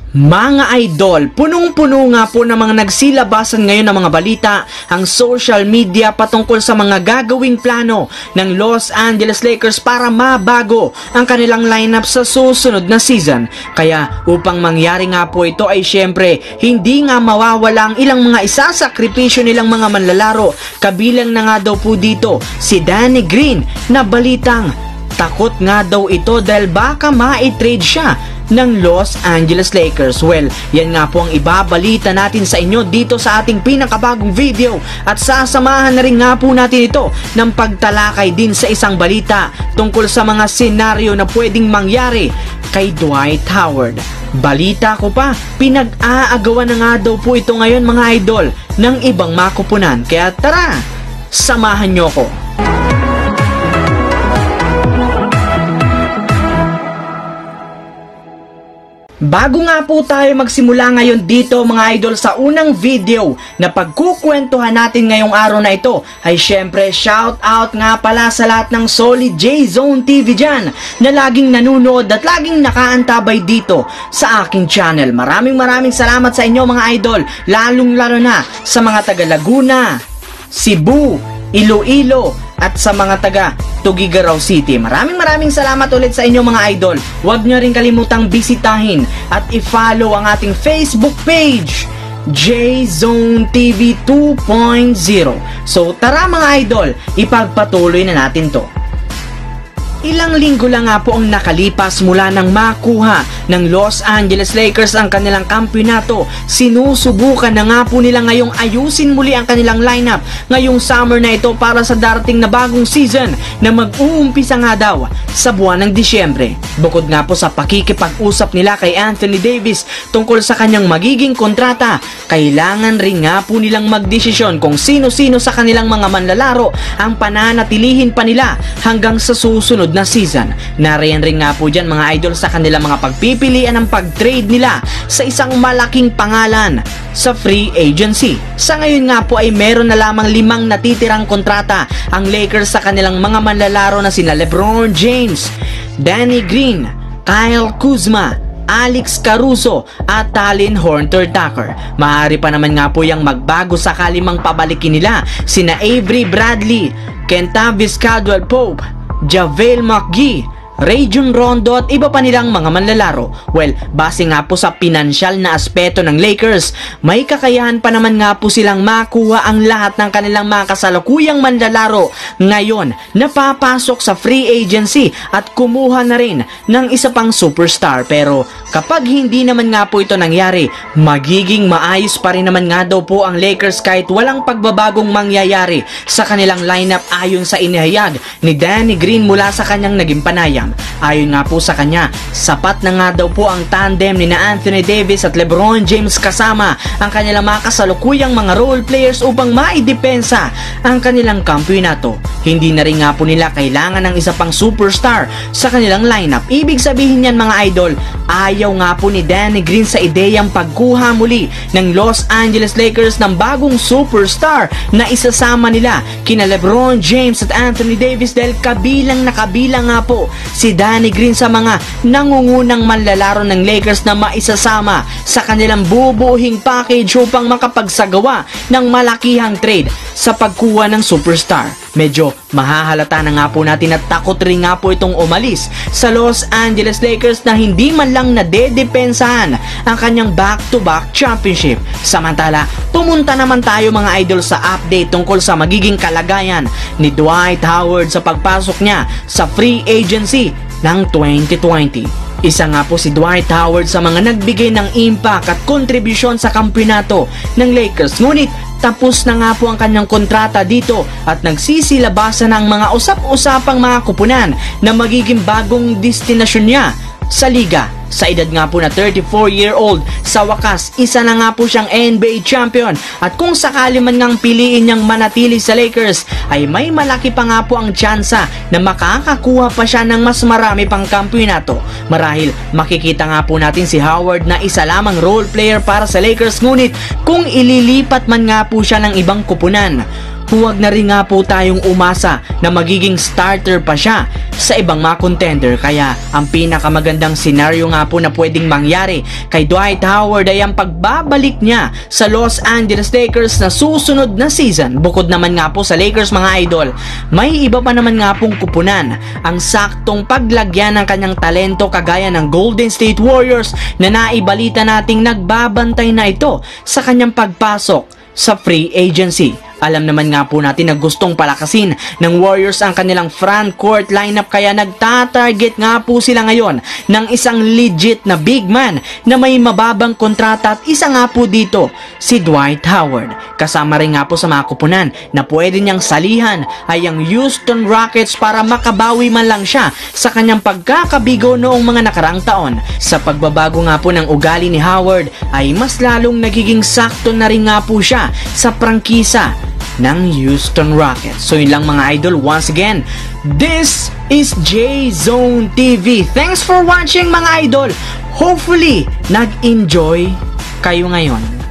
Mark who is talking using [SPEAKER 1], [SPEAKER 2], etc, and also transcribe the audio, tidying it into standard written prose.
[SPEAKER 1] Mga idol, punong-puno nga po ng mga nagsilabasan ngayon ng mga balita ang social media patungkol sa mga gagawing plano ng Los Angeles Lakers para mabago ang kanilang lineup sa susunod na season. Kaya upang mangyari nga po ito ay syempre hindi nga mawawala ang ilang mga isasakripisyo nilang mga manlalaro. Kabilang na nga daw po dito si Danny Green na balitang takot nga daw ito dahil baka ma-trade siya ng Los Angeles Lakers. Well, yan nga po ang ibabalita natin sa inyo dito sa ating pinakabagong video at sasamahan na rin nga po natin ito ng pagtalakay din sa isang balita tungkol sa mga senaryo na pwedeng mangyari kay Dwight Howard. Balita ko pa, pinag-aagawan na nga daw po ito ngayon mga idol ng ibang makupunan. Kaya tara, samahan nyo ko. Bago nga po tayo magsimula ngayon dito mga idol sa unang video na pagkukwentuhan natin ngayong araw na ito ay syempre shout out nga pala sa lahat ng solid J-Zone TV dyan na laging nanonood at laging nakaantabay dito sa aking channel. Maraming salamat sa inyo mga idol, lalong lalo na sa mga taga Laguna, Cebu, Iloilo at sa mga taga Tuguegarao City. Maraming salamat ulit sa inyo mga idol. Huwag nyo rin kalimutang bisitahin at i-follow ang ating Facebook page J-Zone TV 2.0. So tara mga idol, ipagpatuloy na natin to. Ilang linggo lang nga po ang nakalipas mula nang makuha ng Los Angeles Lakers ang kanilang kampyonato. Sinusubukan na nga po nila ngayong ayusin muli ang kanilang lineup ngayong summer na ito para sa darating na bagong season na mag-uumpisa nga daw sa buwan ng Disyembre. Bukod nga po sa pakikipag-usap nila kay Anthony Davis tungkol sa kanyang magiging kontrata, kailangan rin nga po nilang magdesisyon kung sino-sino sa kanilang mga manlalaro ang pananatilihin pa nila hanggang sa susunod na season. Nariyan rin nga po dyan mga idol sa kanilang mga pagpipilian ng pag-trade nila sa isang malaking pangalan sa free agency. Sa ngayon nga po ay meron na lamang 5 natitirang kontrata ang Lakers sa kanilang mga manlalaro na sina LeBron James, Danny Green, Kyle Kuzma, Alex Caruso at Talen Horton-Tucker. Maaari pa naman nga po yung magbago sakali mang pabalikin nila sina Avery Bradley, Kentavious Caldwell-Pope, JaVale McGee, Rajon Rondo at iba pa nilang mga manlalaro. Well, base nga po sa pinansyal na aspeto ng Lakers, may kakayahan pa naman nga po silang makuha ang lahat ng kanilang mga kasalukuyang manlalaro ngayon na papasok sa free agency at kumuha na rin ng isa pang superstar. Pero kapag hindi naman nga po ito nangyari, magiging maayos pa rin naman nga daw po ang Lakers kahit walang pagbabagong mangyayari sa kanilang lineup ayon sa inihayag ni Danny Green mula sa kanyang naging panayam. Ayon nga po sa kanya, sapat na nga daw po ang tandem ni Anthony Davis at LeBron James kasama ang kanilang mga kasalukuyang mga role players upang maidepensa ang kanilang kampyonato. Hindi na rin nga po nila kailangan ng isa pang superstar sa kanilang lineup. Ibig sabihin yan mga idol, ayaw nga po ni Danny Green sa ideyang pagkuha muli ng Los Angeles Lakers ng bagong superstar na isasama nila kina LeBron James at Anthony Davis dahil kabilang nga po si Danny Green sa mga nangungunang manlalaro ng Lakers na maisasama sa kanilang bubuhing package upang makapagsagawa ng malakihang trade sa pagkuha ng superstar. Medyo mahahalata na nga po natin at takot rin nga po itong umalis sa Los Angeles Lakers na hindi man lang nadedepensahan ang kanyang back-to-back championship. Samantala, pumunta naman tayo mga idol sa update tungkol sa magiging kalagayan ni Dwight Howard sa pagpasok niya sa free agency ng 2020. Isa nga po si Dwight Howard sa mga nagbigay ng impact at kontribusyon sa kampyonato ng Lakers. Ngunit tapos na nga po ang kanyang kontrata dito at nagsisilabasan ang mga usap-usapang mga kupunan na magiging bagong destinasyon niya sa liga. Sa edad nga po na 34-year-old, sa wakas, isa na nga po siyang NBA champion at kung sakali man ngang piliin niyang manatili sa Lakers, ay may malaki pa nga po ang tsansa na makakakuha pa siya ng mas marami pang kampyonato. Marahil makikita nga po natin si Howard na isa lamang role player para sa Lakers, ngunit kung ililipat man nga po siya ng ibang kupunan, huwag na rin nga po tayong umasa na magiging starter pa siya sa ibang mga contender. Kaya ang pinakamagandang senaryo nga po na pwedeng mangyari kay Dwight Howard ay ang pagbabalik niya sa Los Angeles Lakers na susunod na season. Bukod naman nga po sa Lakers mga idol, may iba pa naman nga pong kupunan ang saktong paglagyan ng kanyang talento kagaya ng Golden State Warriors na naibalita nating nagbabantay na ito sa kanyang pagpasok sa free agency. Alam naman nga po natin na gustong palakasin ng Warriors ang kanilang front court lineup, kaya nagtatarget nga po sila ngayon ng isang legit na big man na may mababang kontrata, at isa nga po dito si Dwight Howard. Kasama rin nga po sa mga kupunan na pwede niyang salihan ay ang Houston Rockets para makabawi man lang siya sa kanyang pagkakabigo noong mga nakaraang taon. Sa pagbabago nga po ng ugali ni Howard ay mas lalong nagiging sakto na rin nga po siya sa prangkisa ng Houston Rockets. So yun lang mga idol, once again, this is J-Zone TV. Thanks for watching mga idol. Hopefully, nag-enjoy kayo ngayon.